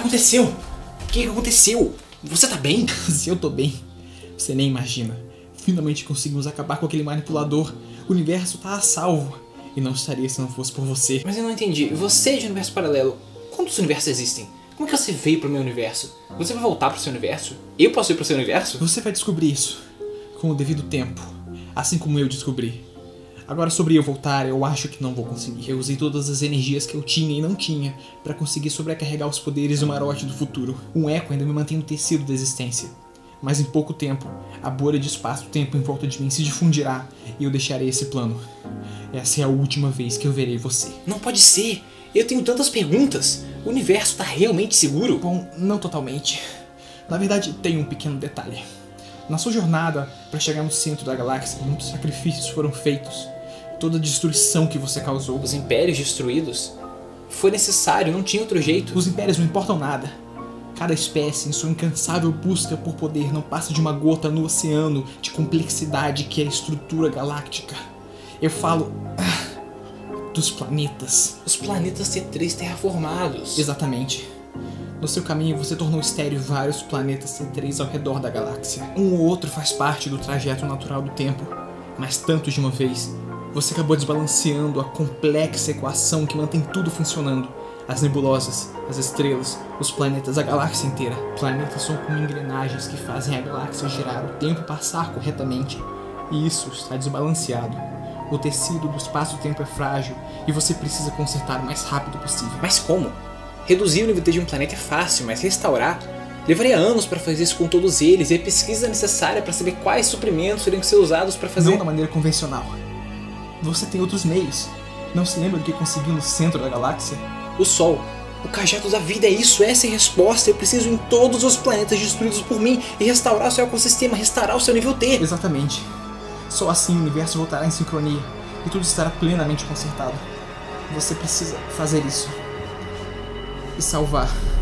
aconteceu? O que aconteceu? Você tá bem? Se eu tô bem, você nem imagina. Finalmente conseguimos acabar com aquele manipulador. O universo tá a salvo. E não estaria se não fosse por você. Mas eu não entendi. Você é de universo paralelo. Quantos universos existem? Como é que você veio pro meu universo? Você vai voltar pro seu universo? Eu posso ir pro seu universo? Você vai descobrir isso com o devido tempo. Assim como eu descobri. Agora sobre eu voltar, eu acho que não vou conseguir. Eu usei todas as energias que eu tinha e não tinha pra conseguir sobrecarregar os poderes do Marote do futuro. Um eco ainda me mantém no tecido da existência. Mas em pouco tempo, a bolha de espaço-tempo em volta de mim se difundirá e eu deixarei esse plano. Essa é a última vez que eu verei você. Não pode ser! Eu tenho tantas perguntas! O universo tá realmente seguro? Bom, não totalmente. Na verdade, tem um pequeno detalhe. Na sua jornada para chegar no centro da galáxia, muitos sacrifícios foram feitos. Toda a destruição que você causou. Os impérios destruídos? Foi necessário, não tinha outro jeito. Os impérios não importam nada. Cada espécie, em sua incansável busca por poder, não passa de uma gota no oceano de complexidade que é a estrutura galáctica. Eu falo dos planetas. Os planetas T3 terraformados. Exatamente. No seu caminho você tornou estéril vários planetas T3 ao redor da galáxia. Um ou outro faz parte do trajeto natural do tempo, mas tanto de uma vez. Você acabou desbalanceando a complexa equação que mantém tudo funcionando. As nebulosas, as estrelas, os planetas, a galáxia inteira. Planetas são como engrenagens que fazem a galáxia girar, o tempo passar corretamente. E isso está desbalanceado. O tecido do espaço-tempo é frágil e você precisa consertar o mais rápido possível. Mas como? Reduzir o nível T de um planeta é fácil, mas restaurar? Levaria anos para fazer isso com todos eles e a pesquisa necessária para saber quais suprimentos teriam que ser usados para fazer... Não da maneira convencional. Você tem outros meios. Não se lembra do que conseguiu no centro da galáxia? O Sol. O cajado da vida é isso, essa é a resposta. Eu preciso ir em todos os planetas destruídos por mim e restaurar o seu ecossistema, restaurar o seu nível T. Exatamente. Só assim o universo voltará em sincronia e tudo estará plenamente consertado. Você precisa fazer isso. E salvar